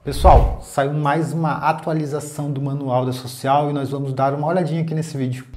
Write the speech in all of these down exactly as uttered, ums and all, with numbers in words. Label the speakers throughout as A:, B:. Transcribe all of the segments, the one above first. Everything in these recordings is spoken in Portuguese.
A: Pessoal, saiu mais uma atualização do manual da Social e nós vamos dar uma olhadinha aqui nesse vídeo.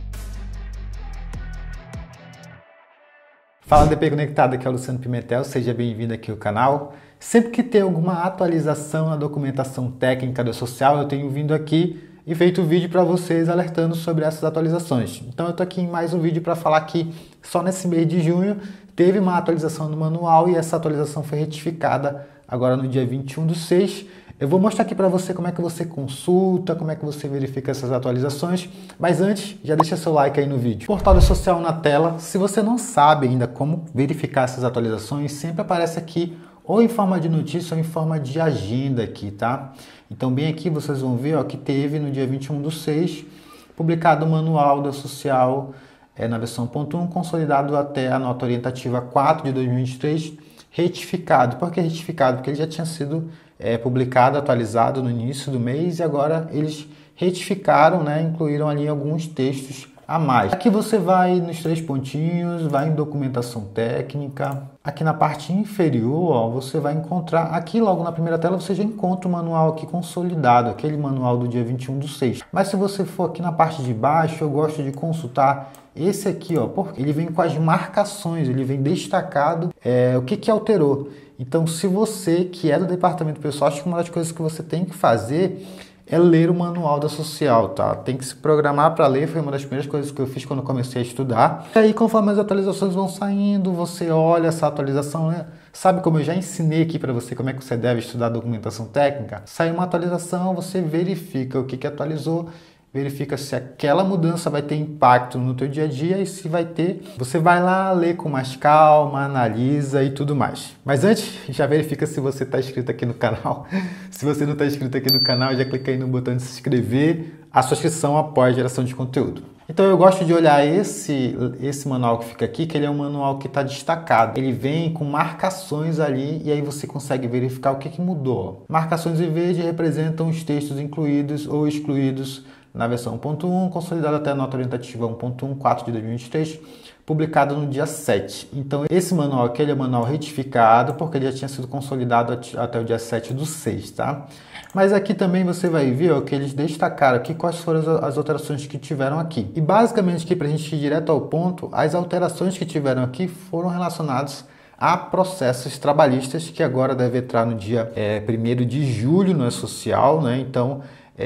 A: Fala D P Conectado, aqui é o Luciano Pimentel, seja bem-vindo aqui ao canal. Sempre que tem alguma atualização na documentação técnica da Social, eu tenho vindo aqui e feito vídeo para vocês alertando sobre essas atualizações. Então eu estou aqui em mais um vídeo para falar que só nesse mês de junho teve uma atualização do manual e essa atualização foi retificada agora no dia vinte e um do seis. Eu vou mostrar aqui para você como é que você consulta, como é que você verifica essas atualizações, mas antes, já deixa seu like aí no vídeo. Portal da Social na tela. Se você não sabe ainda como verificar essas atualizações, sempre aparece aqui ou em forma de notícia ou em forma de agenda aqui, tá? Então bem aqui vocês vão ver ó, que teve no dia vinte e um do seis, publicado o manual da Social é, na versão ponto um, consolidado até a nota orientativa quatro de dois mil e vinte e três, retificado. Por que retificado? Porque ele já tinha sido é, publicado, atualizado no início do mês e agora eles retificaram, né, incluíram ali alguns textos a mais. Aqui você vai nos três pontinhos, vai em documentação técnica. Aqui na parte inferior, ó, você vai encontrar, aqui logo na primeira tela você já encontra o manual aqui consolidado, aquele manual do dia vinte e um do seis. Mas se você for aqui na parte de baixo, eu gosto de consultar esse aqui, ó, porque ele vem com as marcações, ele vem destacado é, o que que alterou. Então, se você que é do departamento pessoal, acho que uma das coisas que você tem que fazer é ler o manual da Social, tá? Tem que se programar para ler, foi uma das primeiras coisas que eu fiz quando eu comecei a estudar. E aí, conforme as atualizações vão saindo, você olha essa atualização, né? Sabe como eu já ensinei aqui para você como é que você deve estudar a documentação técnica? Sai uma atualização, você verifica o que que atualizou, verifica se aquela mudança vai ter impacto no teu dia a dia e se vai ter, você vai lá ler com mais calma, analisa e tudo mais. Mas antes, já verifica se você está inscrito aqui no canal. Se você não está inscrito aqui no canal, já clica aí no botão de se inscrever. A sua inscrição apoia a geração de conteúdo. Então eu gosto de olhar esse, esse manual que fica aqui, que ele é um manual que está destacado. Ele vem com marcações ali e aí você consegue verificar o que, que mudou. Marcações em verde representam os textos incluídos ou excluídos na versão ponto um, consolidada até a nota orientativa um ponto um, quatro de dois mil e vinte e três, publicado no dia sete. Então esse manual aqui ele é um manual retificado, porque ele já tinha sido consolidado até o dia sete do seis, tá? Mas aqui também você vai ver ó, que eles destacaram aqui quais foram as, as alterações que tiveram aqui. E basicamente aqui, para a gente ir direto ao ponto, as alterações que tiveram aqui foram relacionadas a processos trabalhistas, que agora deve entrar no dia é, primeiro de julho no E-Social, né? Então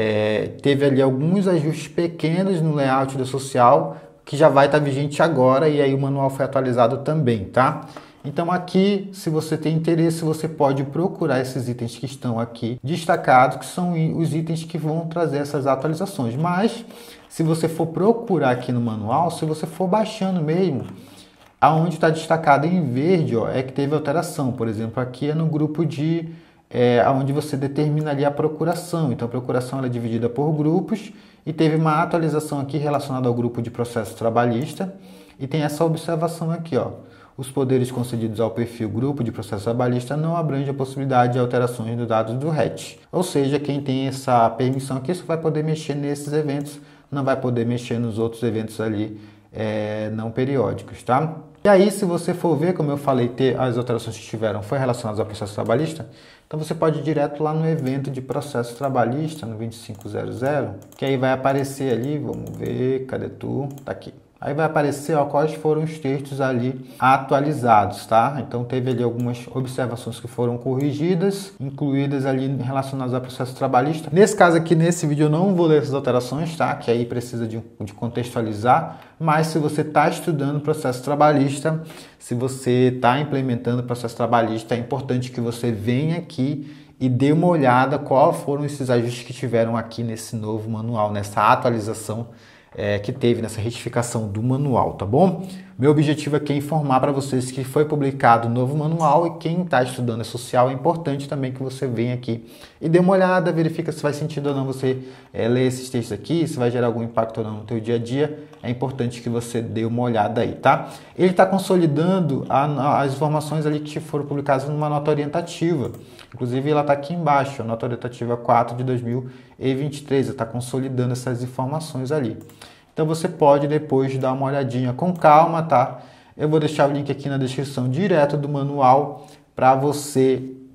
A: É, teve ali alguns ajustes pequenos no layout da Social, que já vai estar vigente agora, e aí o manual foi atualizado também, tá? Então aqui, se você tem interesse, você pode procurar esses itens que estão aqui destacados, que são os itens que vão trazer essas atualizações. Mas, se você for procurar aqui no manual, se você for baixando mesmo, aonde está destacado em verde, ó, é que teve alteração. Por exemplo, aqui é no grupo de É, onde você determina ali a procuração. Então a procuração ela é dividida por grupos e teve uma atualização aqui relacionada ao grupo de processo trabalhista e tem essa observação aqui, ó. Os poderes concedidos ao perfil grupo de processo trabalhista não abrangem a possibilidade de alterações dos dados do R E T. Ou seja, quem tem essa permissão aqui só vai poder mexer nesses eventos, não vai poder mexer nos outros eventos ali é, não periódicos, tá? E aí, se você for ver, como eu falei, ter as alterações que tiveram foi relacionadas ao processo trabalhista, então você pode ir direto lá no evento de processo trabalhista, no vinte e cinco zero zero, que aí vai aparecer ali, vamos ver, cadê tu? Tá aqui. Aí vai aparecer ó, quais foram os textos ali atualizados, tá? Então teve ali algumas observações que foram corrigidas, incluídas ali relacionadas ao processo trabalhista. Nesse caso aqui, nesse vídeo, eu não vou ler essas alterações, tá? Que aí precisa de, de contextualizar, mas se você está estudando processo trabalhista, se você está implementando processo trabalhista, é importante que você venha aqui e dê uma olhada qual foram esses ajustes que tiveram aqui nesse novo manual, nessa atualização É, que teve nessa retificação do manual, tá bom? Meu objetivo aqui é informar para vocês que foi publicado o novo manual e quem está estudando E-Social é importante também que você venha aqui e dê uma olhada, verifica se faz sentido ou não você é, ler esses textos aqui, se vai gerar algum impacto ou não no teu dia a dia, é importante que você dê uma olhada aí, tá? Ele está consolidando a, as informações ali que foram publicadas numa nota orientativa, inclusive ela está aqui embaixo, a nota orientativa quatro de dois mil e vinte e três, está consolidando essas informações ali. Então você pode depois dar uma olhadinha com calma, tá? Eu vou deixar o link aqui na descrição direto do manual para você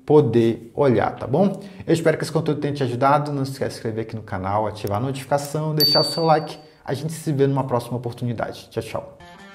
A: poder olhar, tá bom? Eu espero que esse conteúdo tenha te ajudado. Não se esqueça de se inscrever aqui no canal, ativar a notificação, deixar o seu like. A gente se vê numa próxima oportunidade. Tchau, tchau.